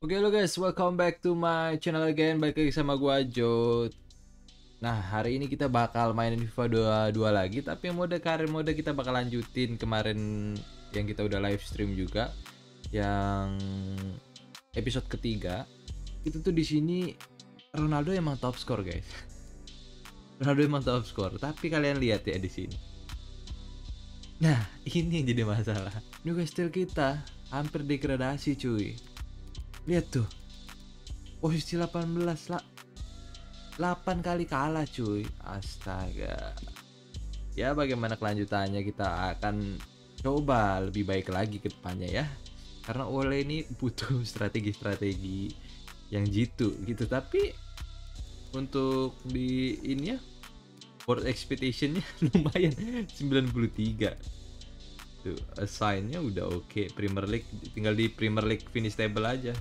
Oke lo guys, welcome back to my channel again. Balik lagi sama gua Jo. Nah, hari ini kita bakal mainin FIFA 22 lagi, tapi mode karir mode kita bakal lanjutin kemarin yang kita udah live stream juga. Yang episode ketiga. Itu tuh di sini Ronaldo emang top score, guys. Ronaldo emang top score, tapi kalian lihat ya di sini. Nah, ini yang jadi masalah. Newcastle kita hampir degradasi, cuy. Lihat tuh, posisi 18 lah, 8 kali kalah cuy, astaga. Ya bagaimana kelanjutannya, kita akan coba lebih baik lagi ke depannya ya. Karena Ole ini butuh strategi-strategi yang jitu gitu. Tapi untuk di ini ya, board expectationnya lumayan 93. Tuh, assign-nya udah oke. Premier League, tinggal di Premier League finish table aja.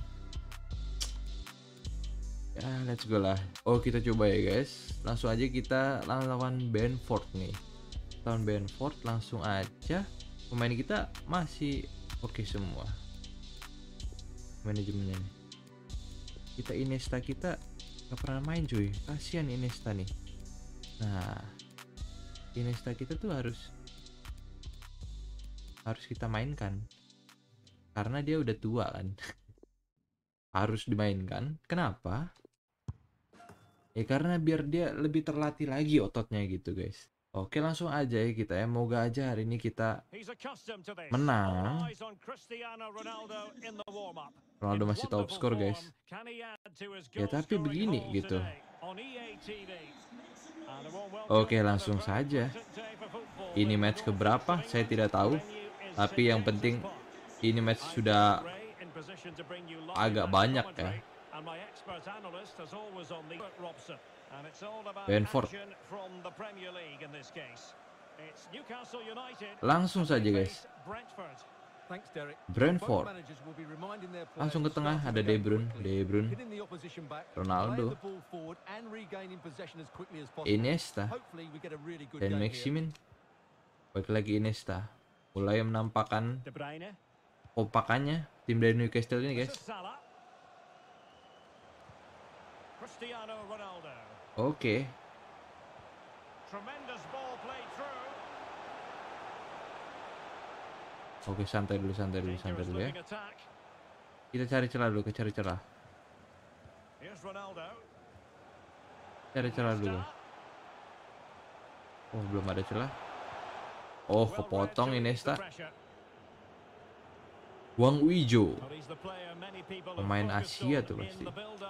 Ya, let's go lah. Oh, kita coba ya guys. Langsung aja kita lawan Brentford nih. Lawan Brentford langsung aja. Pemain kita masih oke semua. Manajemennya nih. Kita Iniesta kita gak pernah main cuy. Kasihan Iniesta nih. Nah, Iniesta kita tuh harus kita mainkan. Karena dia udah tua kan. Harus dimainkan. Kenapa? Ya karena biar dia lebih terlatih lagi ototnya gitu guys. Oke, langsung aja ya kita ya. Moga aja hari ini kita menang. Ronaldo masih top skor guys. Ya tapi begini gitu. Oke, langsung saja. Ini match keberapa saya tidak tahu. Tapi yang penting ini match sudah agak banyak ya. Brentford. Langsung saja guys. Brentford. Langsung ke tengah ada De Bruyne, Ronaldo, Iniesta, dan Maximin. Balik lagi Iniesta. Mulai menampakkan kompakannya tim dari Newcastle ini guys. Oke. Oke, santai dulu ya. Kita cari celah dulu, Cari celah dulu. Oh, belum ada celah. Oh, kepotong Iniesta. Wang Wijo, pemain Asia tuh pasti.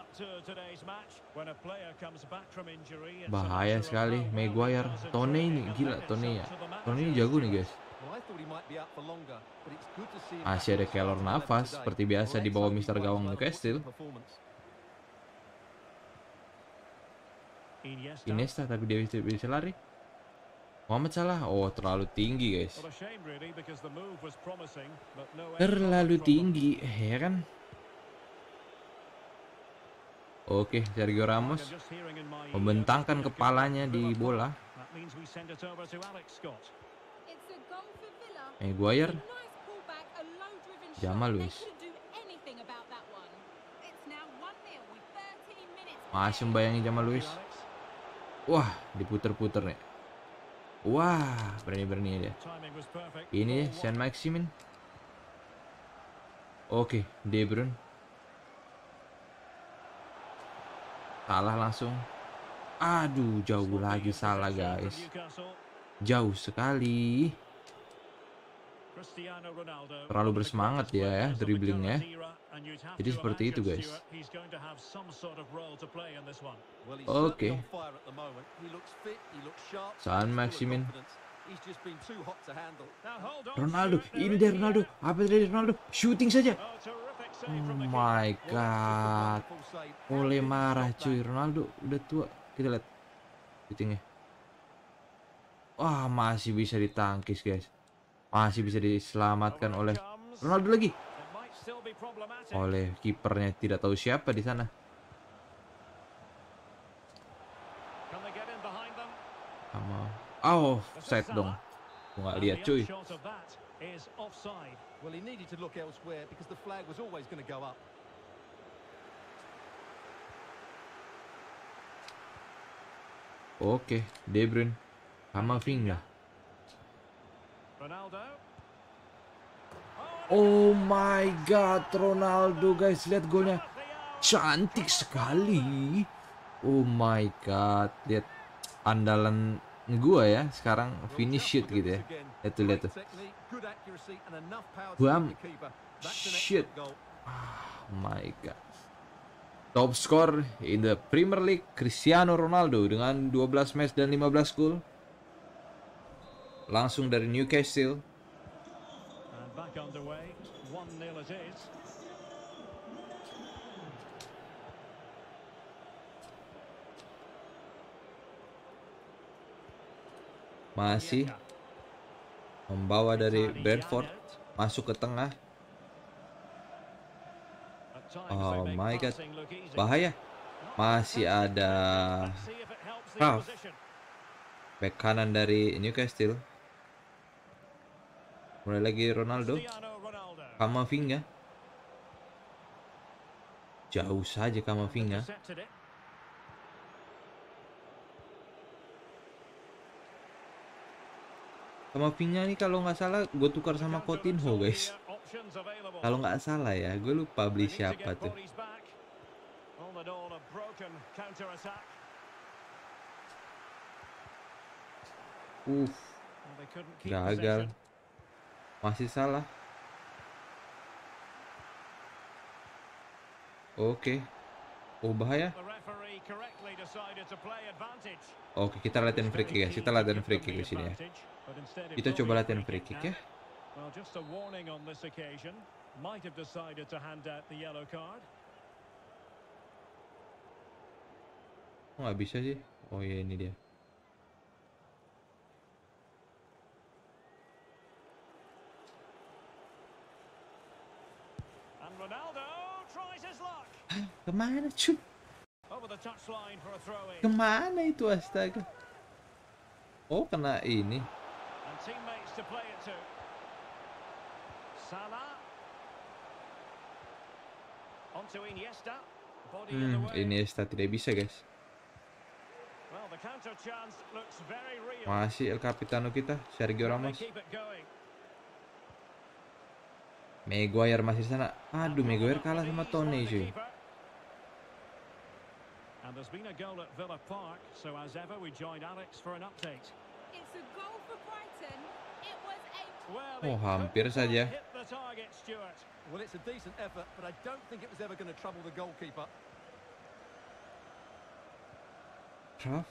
Bahaya sekali. Maguire, Tone ini gila, Tone ini jago nih guys. Masih ada Keylor Navas seperti biasa di bawah Mister Gawang Newcastle. Iniesta tapi dia bisa lari. Muhammad Salah, oh terlalu tinggi guys. Terlalu tinggi, ya kan? Oke, Sergio Ramos membentangkan kepalanya di bola. Maguire, Jamal Lewis. Masih membayangi Jamal Lewis. Wah, diputer-puter nih. Wah, berani dia. Ini Saint Maximin. Oke, De Bruyne. Salah langsung. Aduh, jauh lagi salah guys. Jauh sekali. Terlalu bersemangat ya dribblingnya. Jadi seperti itu guys. Oke. Saint Maximin. Ronaldo, ini dari Ronaldo. Apa dari Ronaldo? Shooting saja. Oh my god. Oleh marah cuy. Ronaldo udah tua. Kita lihat shootingnya. Wah, masih bisa ditangkis guys. Masih bisa diselamatkan oleh Ronaldo lagi. Oleh kipernya tidak tahu siapa di sana. Oh, offside dong. Gua nggak lihat cuy. Oke, De Bruyne, Camavinga. Oh my god, Ronaldo guys, lihat golnya. Cantik sekali. Oh my god, lihat andalan gua ya sekarang finish shoot gitu ya. Lihat tuh. Bam. Shit. Oh my god. Top skor in the Premier League Cristiano Ronaldo dengan 12 match dan 15 gol. Langsung dari Newcastle. Masih membawa dari Brentford masuk ke tengah. Oh my god. Bahaya. Masih ada Ralf, back kanan dari Newcastle. Mulai lagi Ronaldo. Camavinga. Jauh saja Camavinga. Camavinga nih kalau nggak salah gue tukar sama Coutinho guys. Kalau nggak salah ya, gue lupa beli siapa tuh. Gagal. Masih salah. Oke. Oh bahaya. Oke, kita latihan free kick ya. Kita latihan free kick di sini ya. Kita coba latihan free kick ya. Oh, nggak bisa sih. Oh ya ini dia. Kemana cuy? Kemana itu astaga? Oh kena ini. Iniesta tidak bisa guys. Masih El Capitano kita, Sergio Ramos. Maguire masih di sana. Aduh, Maguire kalah sama Tony cuy. And there's been a goal at Villa Park, so as ever we join Alex for an update. It's a goal for Brighton. It was a Oh, hampir saja. Well, it's a decent effort, but I don't think it was ever going to trouble the goalkeeper. Ralf.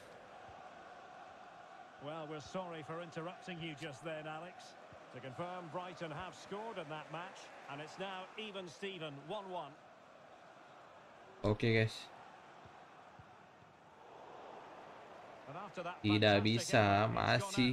Well, we're sorry for interrupting you just then, Alex. To confirm, Brighton have scored in that match, and it's now even Steven, 1-1. Oke, guys. Tidak bisa, masih.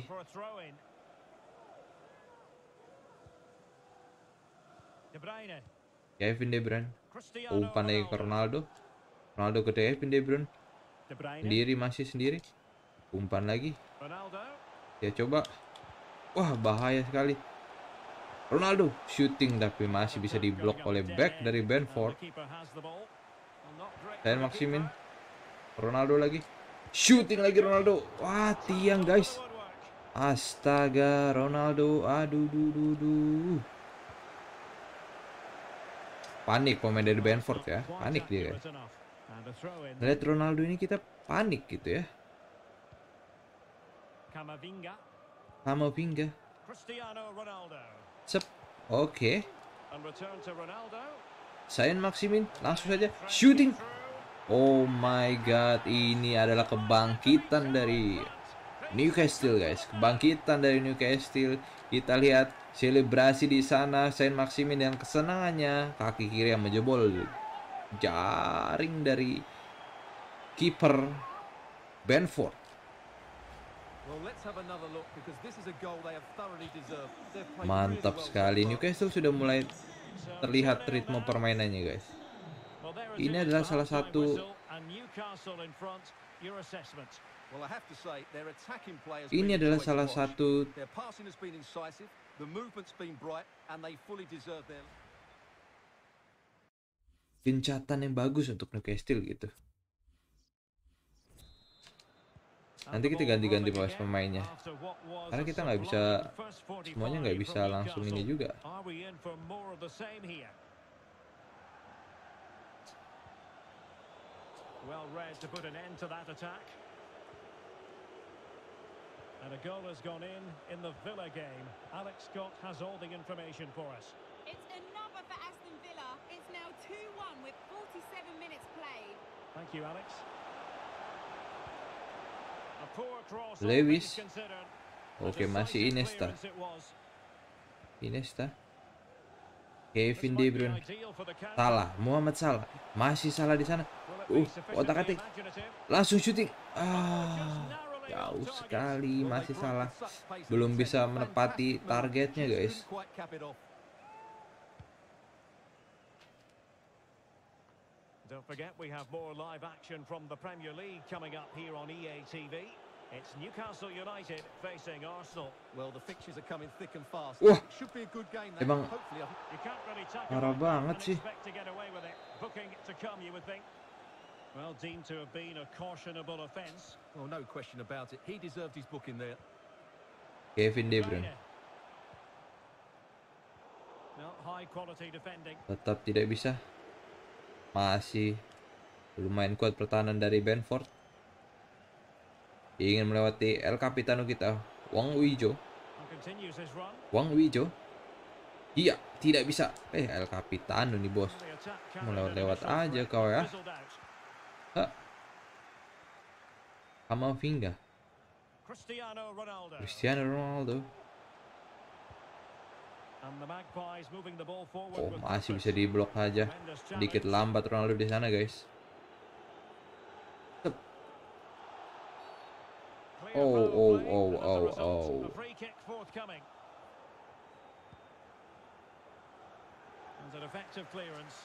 Kevin De Bruyne. Umpan lagi ke Ronaldo. Ronaldo ke Kevin De Bruyne. Sendiri. Umpan lagi. Ya coba. Wah, bahaya sekali. Ronaldo shooting tapi masih bisa diblok oleh back dari Brentford. Dan Maximin. Ronaldo lagi. Shooting lagi Ronaldo. Wah, tiang guys. Astaga, Ronaldo. Aduh, duh. Panik pemain dari Brentford ya. Panik dia. Lihat Ronaldo ini kita panik gitu ya. Camavinga. Sep. Oke. Saint Maximin langsung saja shooting. Oh my god, ini adalah kebangkitan dari Newcastle guys. Kebangkitan dari Newcastle. Kita lihat selebrasi di sana Saint Maximin dengan kesenangannya. Kaki kiri yang menjebol jaring dari kiper Brentford. Mantap sekali. Newcastle sudah mulai terlihat ritme permainannya guys. Ini adalah salah satu gencatan yang bagus untuk Newcastle gitu. Nanti kita ganti-ganti pemainnya. Karena kita nggak bisa, semuanya nggak bisa langsung ini juga. Well read to put an end to that attack. And a goal has gone in the Villa game. Alex Scott has all the information for us. It's another for Aston Villa. It's now 2-1 with 47 minutes played. Thank you, Alex. A poor cross. Lewis. Oke, masih Iniesta. Kevin De Bruyne. Salah, Muhammad Salah. Masih salah di sana. Otak-atik. Langsung syuting. Jauh sekali, masih salah. Belum bisa menepati targetnya, guys. Don't forget we have more live action from the Premier League coming up here on EA TV. It's Newcastle United facing Arsenal. Well, the fixtures are coming thick and fast. Wah, Should be a good game. emang You can't really tackle parah it banget and sih. expect to get away with it. Booking to come, you would think. Well, deemed to have been a cautionable offence. Well, no question about it. He deserved his booking there. Kevin De Bruyne. No, high quality defending. Tetap tidak bisa. Masih lumayan kuat pertahanan dari Brentford. Ingin melewati El Capitano kita, Wang Uijo. And continues his run. Wang Uijo. Iya, tidak bisa. El Capitano nih, bos. The attack Mau carried lewat-lewat an initial aja threat, kau ya. fizzled out. Kamavinga. Cristiano Ronaldo. Cristiano Ronaldo. And the Magpies moving the ball forward Oh, with masih purpose. bisa diblok aja. Tremendous Sedikit challenge. lambat Ronaldo di sana, guys. Tep. Clear Oh, foul oh, play, oh, and as a oh, result, oh. a free kick forthcoming. And an effective clearance.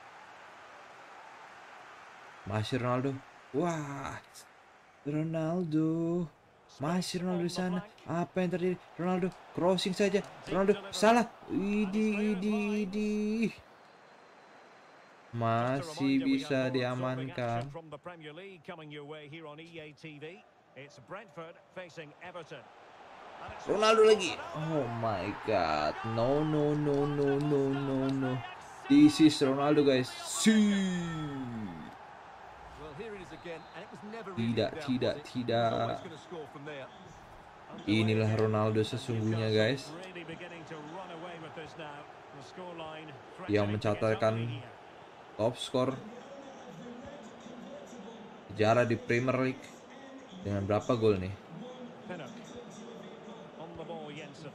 Masih Ronaldo. Wah. Ronaldo. Masih Ronaldo di sana. Apa yang terjadi? Ronaldo crossing saja. Ronaldo salah. Idi. Masih bisa diamankan. From the Premier League coming your way here on EA TV. It's Brentford facing Everton. And it's Ronaldo lagi. Oh my god. No. This is Ronaldo, guys. Well, here it is again, and it was never Tidak, really tidak, doubt, was it? tidak. He was always going to score from there. Inilah Ronaldo sesungguhnya, guys. Really beginning to run away with this now. The scoreline Yang threatening to get mencatatkan ugly here. top skor sejarah di Premier League. Dengan berapa gol nih? Pinnock. On the ball, Jensen.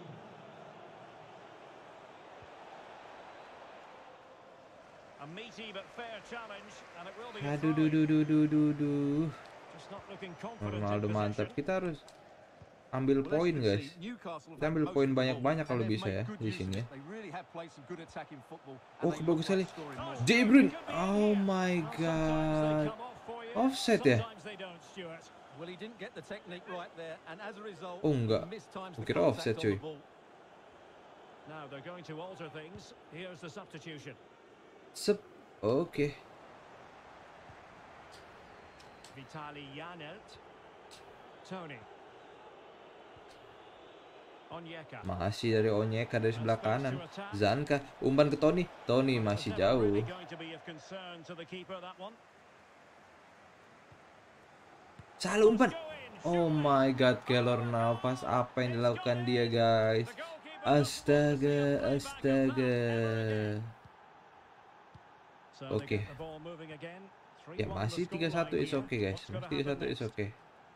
A meaty but fair challenge, and it will be a Aduh, throw-in. Just not looking confident in Ronaldo mantap. possession. Kita harus ambil Well, as poin, you can guys. see, Newcastle have Kita had ambil most poin of the banyak-banyak ball, kalau and bisa they've ya made good di use of sini it. ya. They really have played some good attacking football, and Oh, they bagus look sekali. like scoring more. De Bruyne. Could be Oh here. my Well, sometimes they god. come off for you, Offset ya? sometimes they don't, Stuart. Well, he didn't get the technique right there, and as a result, Oh, enggak. he missed times Gua the kira contact offset, on cuy. the ball. Now they're going to alter things. Here's the substitution. Sep. Oke. Vitali Janelt. Tony. Onyeka. Masih dari Onyeka dari sebelah kanan. Zanka umpan ke Tony. Tony masih Never really jauh. going to be of concern to the keeper, that one. Salah umpan. Oh my god, Keylor Navas, apa yang dilakukan dia, guys? Astaga. Oke. Ya masih 3-1 is okay, guys. Masih 3-1 is okay.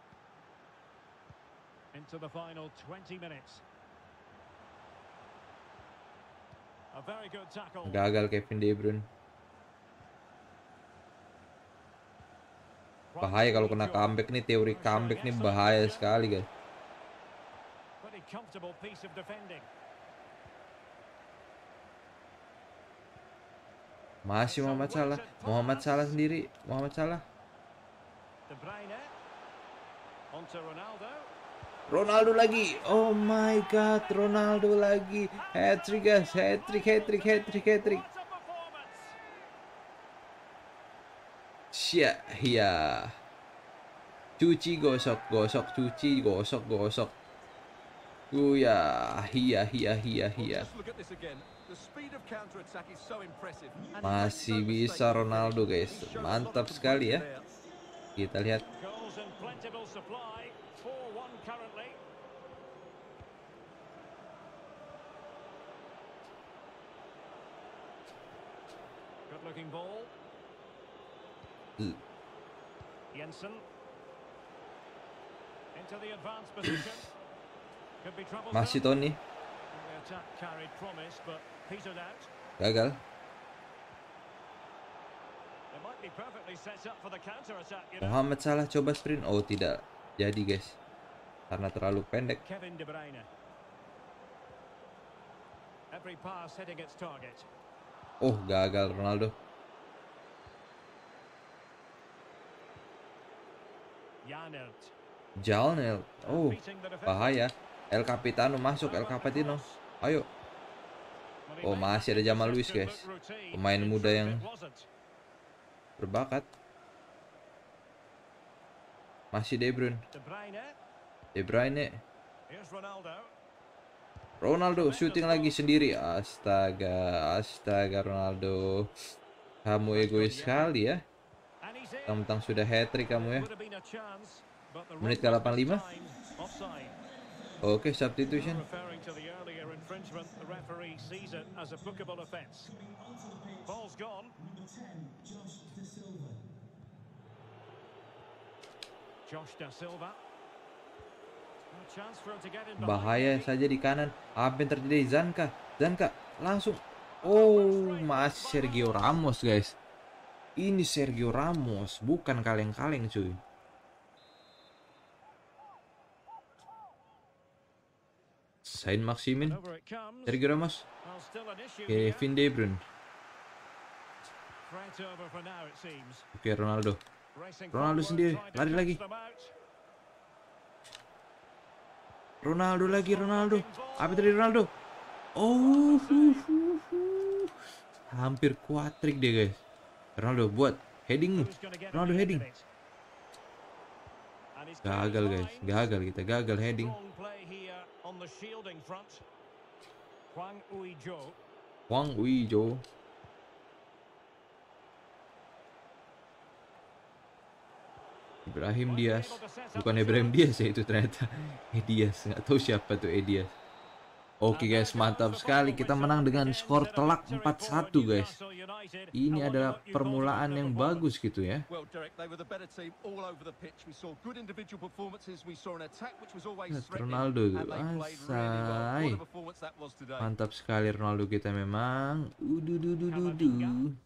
Into the final 20 minutes. A very good tackle. Gagal Kevin De Bruyne. Bahaya kalau kena comeback nih, teori comeback nih bahaya sekali, guys. Pretty comfortable piece of defending. Masih Muhammad Salah. Muhammad Salah sendiri. Muhammad Salah. De Bruyne. Onto Ronaldo. Ronaldo lagi. Oh my god, Ronaldo lagi. Hat-trick, guys. Hat-trick. What a performance! Iya. Cuci, gosok, gosok, cuci, gosok, gosok. Ya, hia, hia, hia, Well, hia. just look at this again. The speed of counter-attack is so impressive. And he makes Masih no mistake bisa in the Ronaldo, finish. guys. He showed a lot of Mantap sekali composure ya. there. Kita lihat. Goals in plentiful supply. 4-1 currently. Good-looking ball. Jensen. Into the advanced position. Could be troublesome. Masih Tony. The attack carried promise, but petered out. Gagal. It might be perfectly set up for the counter-attack, you know. Mohamed Salah coba sprint. Oh, tidak jadi, guys. Karena terlalu pendek. Kevin De Bruyne. Every pass hitting its target. Oh, gagal Ronaldo. Janelt. Jalnel. Oh, Beating the defender. bahaya. El Capitano masuk, El Capitano. Ayo. Well, he Oh, made masih ada that Jamal Lewis, interception guys. look routine, Pemain but in muda truth yang it wasn't. berbakat. Masih De Bruyne. De Bruyne. De Bruyne. Here's Ronaldo. Ronaldo shooting lagi sendiri. Astaga, astaga Ronaldo. Kamu egois sekali ya. And he's in. Tentang sudah hat-trick kamu ya. Would have been a chance, but the Menit run was ke-85. mistimed. Offside. Oke, substitution. Referring to the earlier infringement, the referee sees it as a bookable offence. Ball's gone. Josh Da Silva. A chance for him to get in behind. Bahaya maybe. saja di kanan. Apa yang terjadi? Zanka, Zanka langsung. Oh, masih Sergio Ramos, guys. Ini Sergio Ramos, bukan kaleng-kaleng, cuy. Saint Maximin, Over it comes. Sergio Ramos, Well, still an issue here. Kevin De Bruyne. Threat over for now, it seems. Oke, Ronaldo. Racing Ronaldo forward, sendiri, trying to lari catch lagi. them out. Ronaldo lagi, Ronaldo. Apa tadi Ronaldo? Oh, hampir kuatrik deh, guys. Ronaldo buat heading. Who's gonna get Ronaldo on the end heading. of it? And he's cleared Gagal, his guys. lines. Gagal kita, gagal heading. Strong play here on the shielding front. Hwang Ui-jo. Hwang Ui-jo. Ibrahim Diaz. Bukan Ibrahim Diaz ya itu ternyata. Diaz. Nggak tahu siapa tuh Diaz. Oke guys, mantap sekali. Kita menang dengan skor telak 4-1 guys. Ini adalah permulaan yang bagus gitu ya. Well, Derek, they were the better team all over the pitch. We saw good individual performances. We saw an attack which was always Lihat threatening. Ronaldo tuh. And they played really well. Asai. What a performance that was today. Mantap sekali Ronaldo kita memang. Udududududu.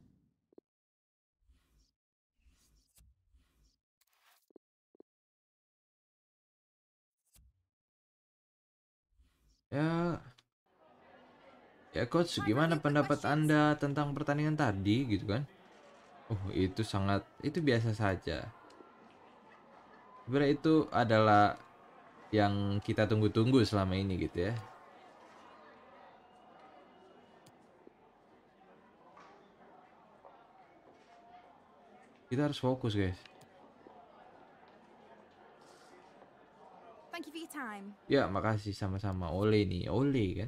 Ya, ya coach, gimana pendapat Anda tentang pertandingan tadi gitu kan? Oh, itu biasa saja. Sebenarnya itu adalah yang kita tunggu-tunggu selama ini gitu ya. Kita harus fokus, guys. Thank you for your time. Ya, makasih sama-sama. Ole nih, Ole kan.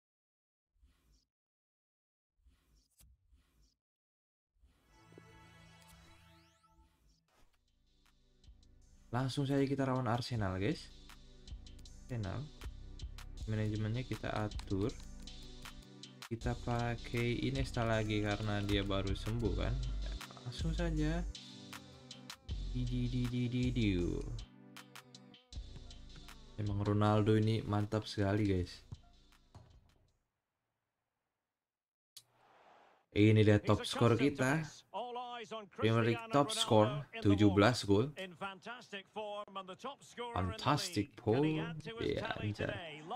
Langsung saja kita lawan Arsenal, guys. Arsenal. Manajemennya kita atur. Kita pakai Iniesta lagi karena dia baru sembuh kan. Ya, langsung saja. Diu. Emang Ronaldo ini mantap sekali, guys. Ini dia top skor kita. Premier League top score 17 gol. Fantastic Paul. Ya, anjay.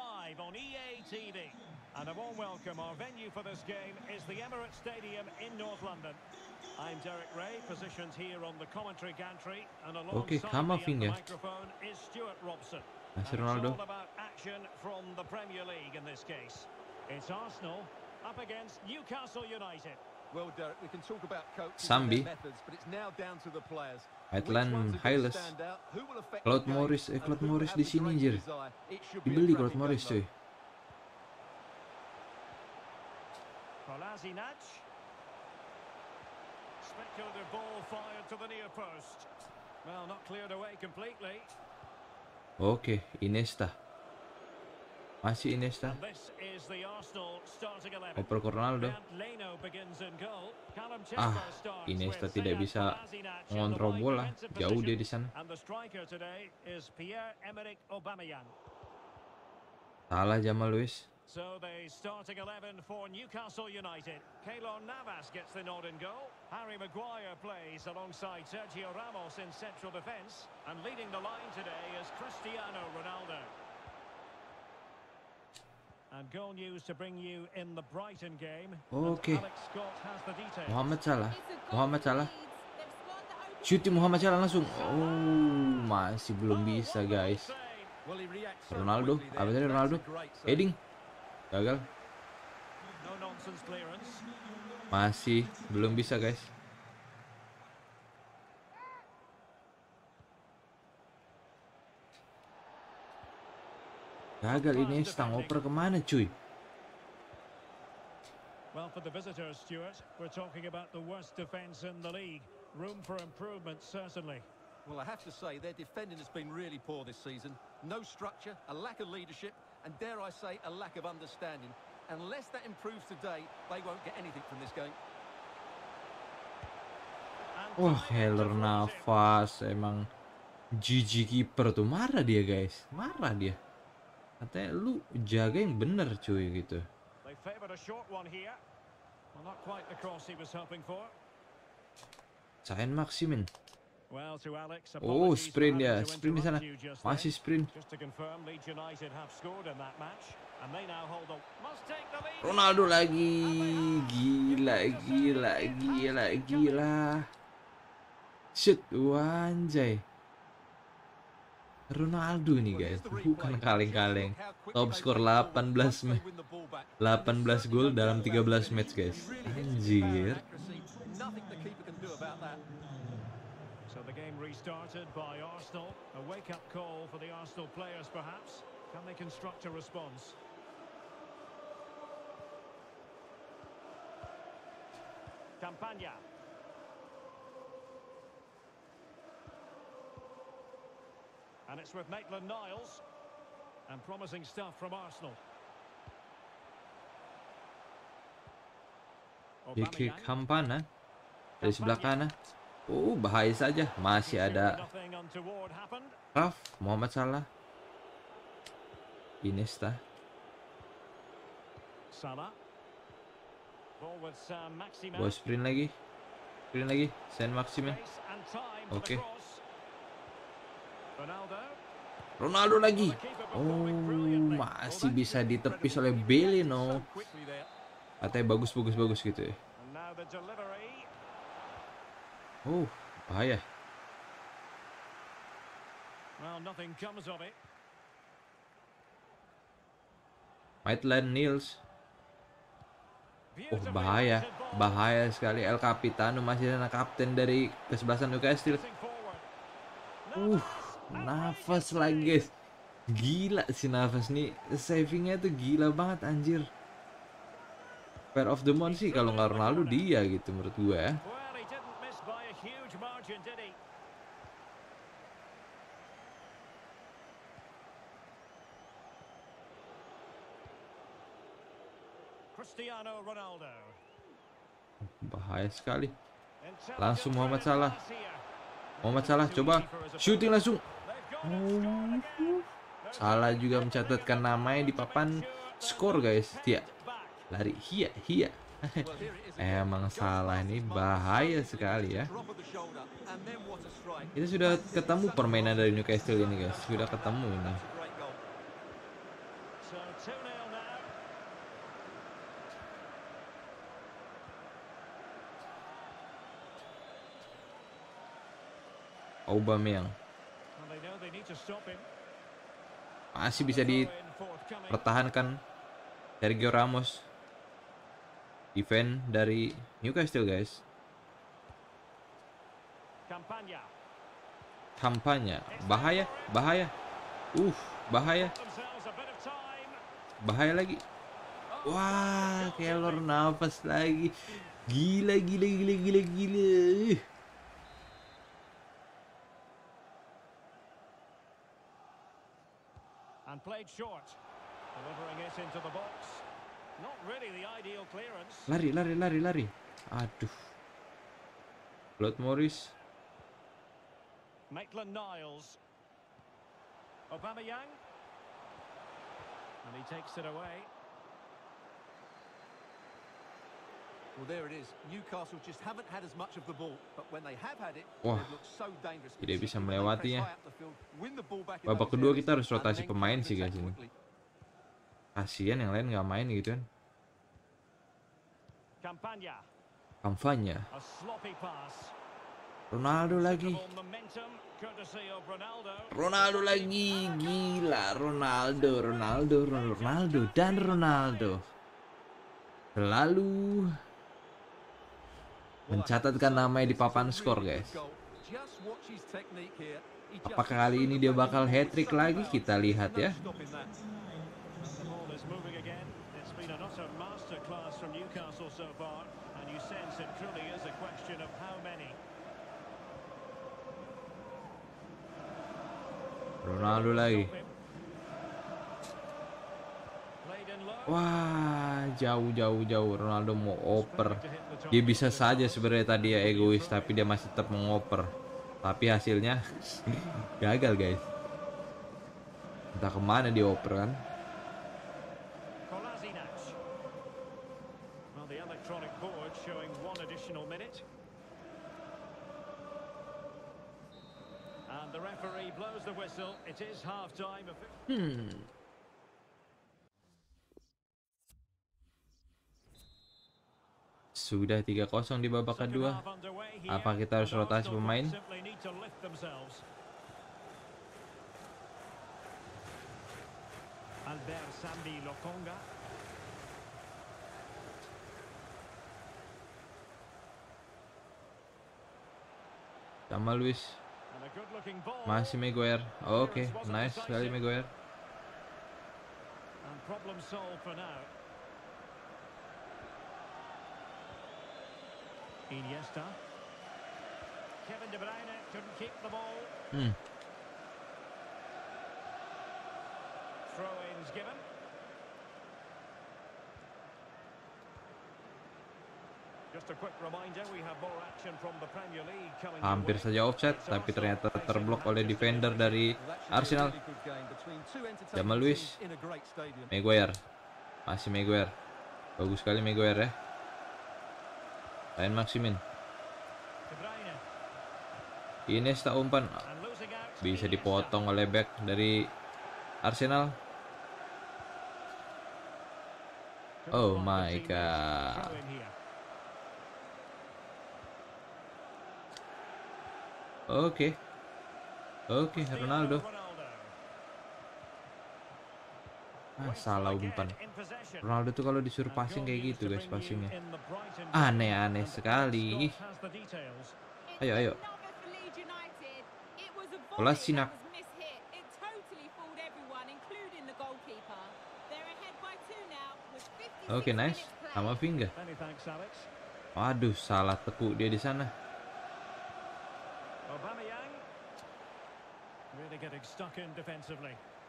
And a warm welcome. Our venue for this game is the Emirates Stadium in North London. I'm Derek Ray, positioned here on the commentary gantry, and Oke, alongside me Kamavinga. at the microphone is Stuart Robson. Masih And Ronaldo. it's all about action from the Premier League in this case. It's Arsenal up against Newcastle United. Well, Derek, we can talk about coaches Sambi. and their methods, but it's now down to the players. Maitland Niles. Claude Morris di sini anjir. Dibeli Claude Morris cuy. Kolasinac. Speculative ball fired to the near post. Well, not cleared away completely. Oke, Iniesta. Masih Iniesta. And this is the Arsenal starting 11. Oper ke Ronaldo. Bernd Leno begins in goal. Callum Ah, Chambers starts Iniesta with tidak Sead bisa Kolasinac in the mengontrol right bola. defensive Jauh dia position. di sana. And the striker today is Pierre-Emerick Aubameyang. Salah Jamal Lewis. So the starting 11 for Newcastle United. Keylor Navas gets the nod in goal. Harry Maguire plays alongside Sergio Ramos in central defence. And leading the line today is Cristiano Ronaldo. And goal news to bring you in the Brighton game. And Oke. Alex Scott has the details. Muhammad Salah. It's a goal Muhammad for Salah. Leeds. They've scored the opening Shooting Muhammad Salah langsung. Oh, masih belum Oh, bisa what a guys. save. Well, he reacts so Ronaldo, quickly apa there. tadi That's Ronaldo? a great save. Heading. Gagal. No nonsense clearance. Masih belum bisa guys. Gagal Iniesta, ngoper kemana cuy? Well, for the visitors, Stuart, we're talking about the worst defence in the league. Room for improvement, certainly. Well, I have to say, their defending has been really poor this season. No structure, a lack of leadership, and dare I say, a lack of understanding. Unless that improves today, they won't get anything from this game. And Wah, Keylor Keylor Navas emang GG kiper tuh, marah dia guys, marah dia. Katanya lu jagain bener cuy gitu. They favoured a short one here. Well, not quite the cross he was hoping for. Saint-Maximin. Well, to Alex, Oh, apologies for sprint having ya, to sprint di sana. interrupt you just Masih then. sprint. Just to confirm, Leeds United have scored in that match, and they now hold the must take the lead. Ronaldo lagi, gila. Shit, wanjay. Ronaldo nih guys, bukan kaleng-kaleng. Top skor 18 gol dalam 13 match guys. Anjir. Nothing the keeper can do about that. So the game restarted by Arsenal. A wake-up call for the Arsenal players, perhaps. Can they construct a response? Campagna. And it's with Maitland-Niles. And promising stuff from Arsenal. Kiki Aubameyang. Campana dari sebelah kanan. Bahaya saja. Masih ada Nothing untoward happened. Raf, Muhammad Salah, Iniesta. Salah. Ball with Maximin. Bos sprint lagi. Saint-Maximin. Space and time for Oke. the cross. Ronaldo. Ronaldo lagi. The keeper performing brilliantly. Masih Well, bisa that's it. ditepis oleh Referee Beleno. reacts so quickly there. Katanya bagus gitu ya. And now the delivery. Bahaya. Well, nothing comes of it. Maitland Niles. Beautifully Bahaya. weighted ball. Bahaya sekali. El Capitano masih ada kapten dari kesebelasan Newcastle. Pressing forward. Nafas lagi guys. Gila si Nafas nih. Savingnya tuh gila banget anjir. Player of the month sih kalau nggak Ronaldo dia gitu menurut gue ya. Well, he didn't miss by a huge margin, did he? Cristiano Ronaldo. Bahaya sekali. Intelligent Langsung Muhammad Salah. pass here. Muhammad Salah coba shooting langsung. They've gone and scored again. Salah juga mencatatkan namanya di papan skor guys. Dia Back. lari hia. Well, here it is again. Emang Salah ini bahaya sekali ya. Drop of the shoulder, and then what a strike. Kita sudah ketemu permainan dari Newcastle ini guys. Sudah ketemu ini. That's a great goal. So 2-0 now. Aubameyang And they know they need to stop him. masih bisa Throw in forthcoming. dipertahankan. Sergio Ramos. Defend dari Newcastle guys. Campagna. kampanye. Bahaya, bahaya. Bahaya, Themselves a bit of time. bahaya lagi. Wah, Keylor nafas lagi. Gila, gila, gila, gila, gila. And played short. Delivering it into the box. Not really the ideal clearance. Lari, lari, lari, lari. Aduh. Claude Morris. Maitland-Niles. Aubameyang. And he takes it away. Well, there it is. Newcastle just haven't had as much of the ball, but when they have had it, Wah, they've looked so dangerous. tidak bisa Particularly when they melewatinya. press high up the field, win the ball back in Babak those kedua areas, kita harus and rotasi then pemain sih guys counter-attack ini. quickly. Kasian yang lain nggak main gitu kan. Campagna. Kampanye. A sloppy pass. Ronaldo lagi. Considerable momentum, courtesy of Ronaldo. Ronaldo lagi. Gila. Ronaldo, Ronaldo, Ronaldo, dan Ronaldo. Selalu mencatatkan namanya di papan skor guys. Just watch his technique here. He just Apakah kali ini dia bakal hat-trick lagi? Kita lihat ya. The ball is moving again. It's been an utter masterclass from Newcastle so far, and you sense it truly is a question of how many. Ronaldo lagi. Played in low. Wah, jauh. Ronaldo mau oper. Dia bisa saja sebenarnya tadi ya egois, tapi dia masih tetap mengoper. Tapi hasilnya gagal guys. Entah kemana dia oper kan. Kolasinac. Well, the electronic board showing one additional minute. And the referee blows the whistle. It is half-time. Sudah 3-0 di babak Second kedua. half underway here. Apa kita harus And rotasi Arsenal pemain? simply need to lift themselves. Albert Sambi Lokonga. Sama Luis. And a good-looking ball. Masih Maguire. Oke, nice sekali Maguire. And problem solved for now. Iniesta. Kevin De Bruyne couldn't keep the ball. Throw-ins given. Just a quick reminder, we have more action from the Premier League coming your Hampir way. saja offside, tapi ternyata terblok oleh defender dari Arsenal. Jamal Lewis. Maguire. Masih Maguire. Bagus sekali Maguire ya. Ryan Maximin. De Bruyne. Iniesta umpan. And losing out. Bisa Iniesta. dipotong oleh back dari Arsenal. Couldn't Oh find the my teammates. god. Throw in here. Oke. Oke, Ronaldo. Salah umpan. Ronaldo tuh kalau disuruh passing kayak gitu guys, passingnya. Aneh-aneh sekali. Ayo, ayo. Kolasinac. Oke, nice. Sama Vinga. Waduh, salah tekuk dia di sana. Aubameyang really getting stuck in defensively.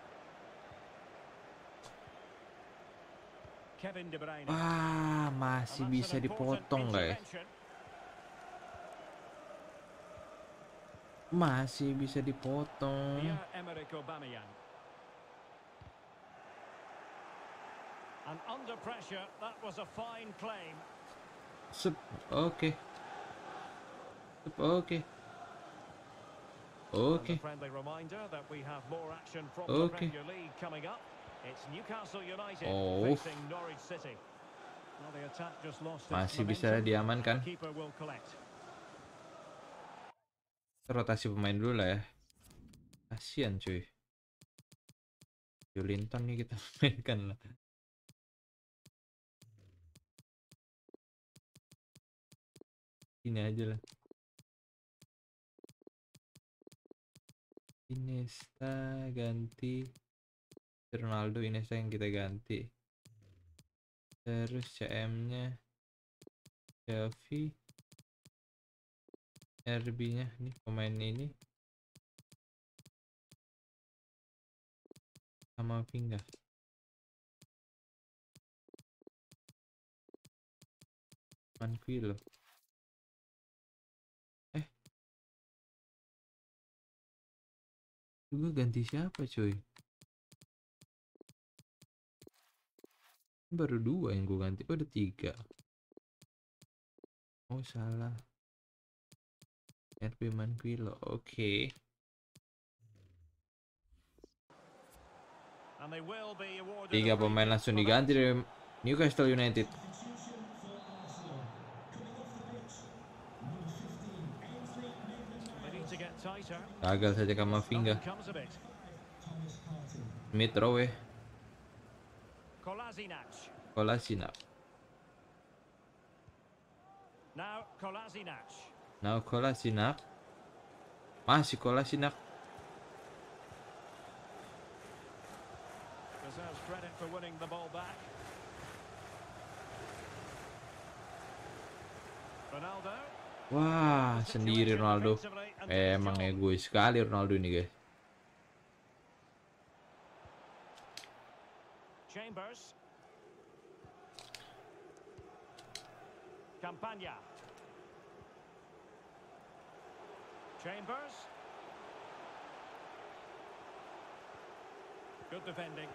Kevin De Bruyne. Wah, masih bisa dipotong guys. Masih bisa dipotong. Pierre-Emerick Aubameyang. And under pressure, that was a fine claim. Oke. Oke. Oke. And a friendly reminder that we have more action from Okay. the Premier League coming up. It's Newcastle United Oh. facing Norwich City. Well, the attack just lost its Masih bisa momentum. diamankan. Keeper will collect. Rotasi pemain dulu lah ya. Kasian cuy. Jolinton nih kita mainkan lah. Ini aja lah. Iniesta ganti Ronaldo, Iniesta yang kita ganti. Terus CM-nya Xavi, RB-nya nih pemain ini sama Vinga. Manquillo. Juga ganti siapa cuy? Baru 2 yang gue ganti. Oh, ada 3. Oh, salah. RB Manquillo. Oke. And they will be awarded 3 a free pemain kick langsung for that. diganti dari Newcastle United. They need to get tighter. Gagal saja Kamavinga. Nothing comes of it. Smith Rowe. Kolasinac. Kolasinac. Now Kolasinac. Now Kolasinac. Masih Kolasinac. Deserves credit for winning the ball back. Ronaldo. Wah, sendiri Ronaldo. Emang egois sekali Ronaldo ini, guys. Chambers. Campagna. Chambers. Good defending.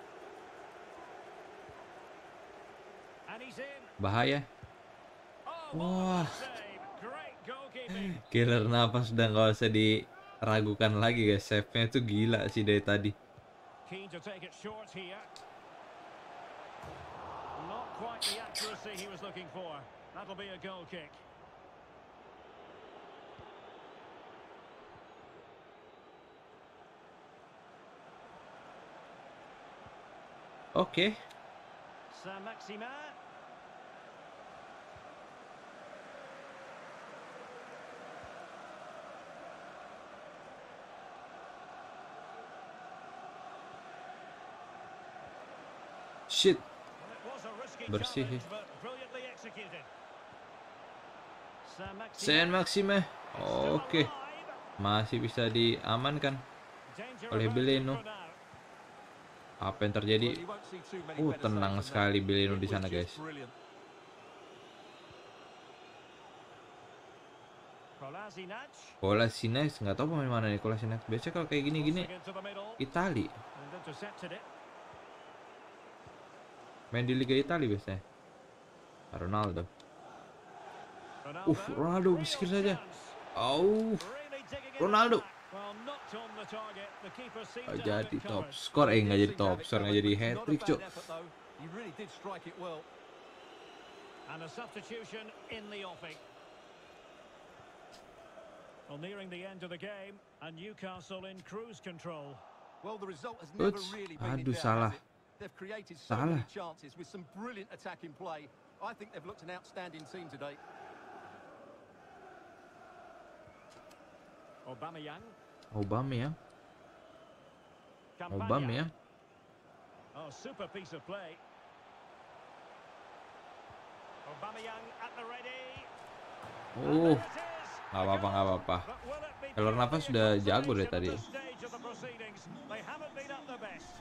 And he's in. Bahaya. Oh, Wah. what a save. Great goalkeeping. Killer nafas udah nggak usah diragukan lagi, guys. Save-nya tuh gila sih dari tadi. Keen to take it short here. Not quite the accuracy he was looking for. That'll be a goal kick. Oke. Saint-Maximin. Shit. Well, it was a risky Bersih. challenge, but brilliantly executed. Saint-Maximin. Saint-Maximin. Still Oke. alive. Masih bisa diamankan Danger oleh averted Beleno. for now. Apa yang terjadi? Well, you won't see too many better Tenang saves than sekali that. Beleno It di was sana, just guys. brilliant. Kolasinac. Kolasinac, nggak tahu pemain mana nih Kolasinac. Biasanya kalau kayak gini-gini Crossing into the middle. Itali. And intercepted it. Main di Liga Italia biasanya. Ronaldo. Ronaldo Real skill saja. chance. Oh, Really digging it Ronaldo. back. Well, not on the target. The keeper seemed to have Jadi it top covered. skor, nggak jadi Seemed to top have it skor, nggak covered, jadi but hat not a trick, bad cuk. effort, though. He really did strike it well. And a substitution in the offing. Well, nearing the end of the game, and Newcastle in cruise control. Well, the result has never Uts. really been in Aduh, doubt, salah. has it? They've created so Salah. many chances with some brilliant attacking play. I think they've looked an outstanding team today. Aubameyang. Aubameyang, Campagna. Aubameyang. Oh, super piece of play. Aubameyang at the ready. And Oh, there it is. nggak apa-apa, nggak apa-apa. But will it be Keylor Navas sudah jago dari tadi. at this stage of the proceedings? They haven't been at their best.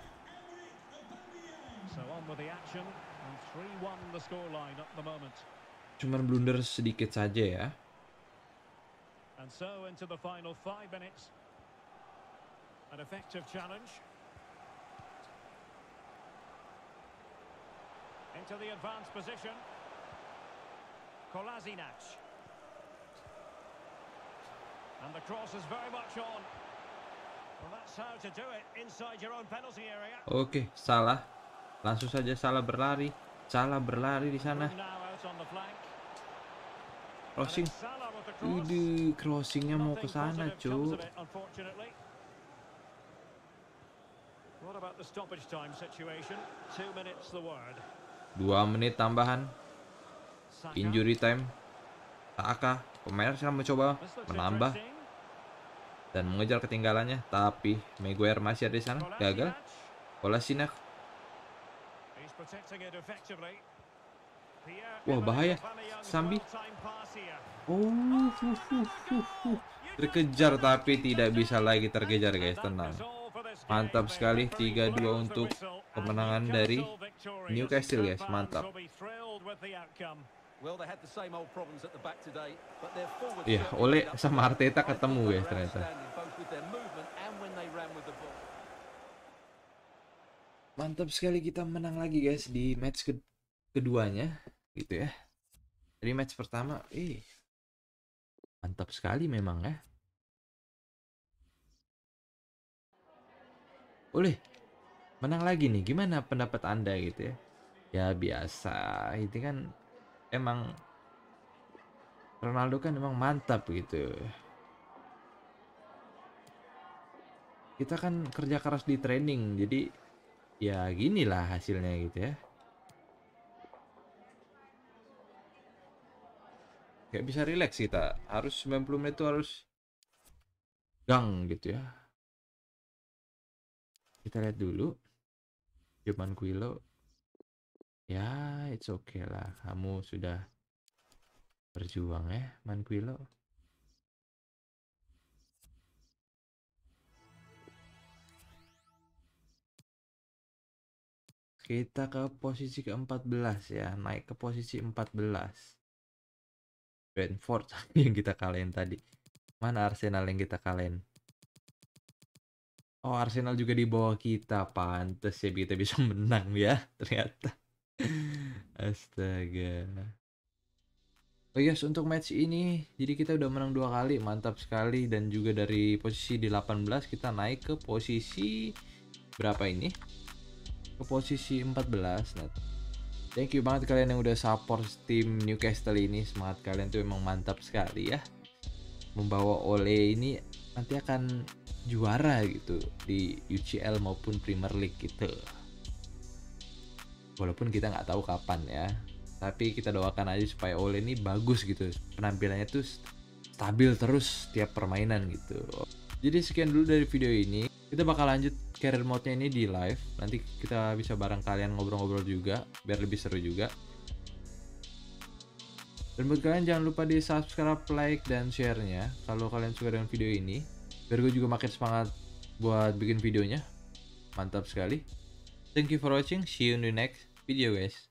So on with the action, and 3-1 the scoreline at the moment. Cuman blunder sedikit saja ya. And so into the final 5 minutes. An effective challenge. Into the advanced position. Kolasinac. And the cross is very much on. Well, that's how to do it inside your own penalty area. Oke, salah. Langsung saja salah berlari. Salah berlari di sana. Now out on the flank. And Crossing. it's Salah with the cross. Ide, crossingnya mau ke Nothing sana, positive comes cuk. of it, unfortunately. What about the stoppage time situation? 2 minutes the word. 2 menit tambahan. Saka. Injury time. Saka, pemain sekarang mencoba This looks menambah. interesting. dan mengejar ketinggalannya, tapi Maguire masih ada di sana, gagal. Kolasinac. He's protecting it effectively. Wah, bahaya. Sambi. Terkejar tapi tidak bisa lagi terkejar, guys. Tenang. Mantap sekali, 3-2 untuk kemenangan dari Newcastle, guys. Mantap. Iya, Ole sama Arteta ketemu, guys, ternyata. Mantap sekali, kita menang lagi, guys, di match keduanya, gitu ya. Jadi match pertama, mantap sekali memang ya. Oleh, menang lagi nih. Gimana pendapat Anda gitu ya? Ya biasa, itu kan emang Ronaldo kan emang mantap gitu. Kita kan kerja keras di training, jadi ya ginilah hasilnya gitu ya. Kayak bisa relax kita. Harus 90 menit itu harus gang gitu ya. Kita lihat dulu. Manquillo. Ya, it's okay lah. Kamu sudah berjuang ya, Manquillo. Kita ke posisi ke-14 ya. Naik ke posisi 14. Brentford yang kita kalahin tadi. Mana Arsenal yang kita kalahin? Oh, Arsenal juga di bawah kita. Pantes ya kita bisa menang ya, ternyata. Astaga. Oh yes, untuk match ini jadi kita udah menang 2 kali, mantap sekali. Dan juga dari posisi di 18 kita naik ke posisi berapa ini? Ke posisi 14. Nah, thank you banget kalian yang udah support tim Newcastle ini. Semangat kalian tuh emang mantap sekali ya. Membawa Ole ini nanti akan juara gitu di UCL maupun Premier League gitu. Walaupun kita nggak tahu kapan ya. Tapi kita doakan aja supaya Ole ini bagus gitu. Penampilannya tuh stabil terus tiap permainan gitu. Jadi sekian dulu dari video ini. Kita bakal lanjut career mode-nya ini di live. Nanti kita bisa bareng kalian ngobrol-ngobrol juga biar lebih seru juga. Dan buat kalian jangan lupa di subscribe, like, dan share-nya kalau kalian suka dengan video ini. Biar gue juga makin semangat buat bikin videonya. Mantap sekali. Thank you for watching. See you in the next video, guys.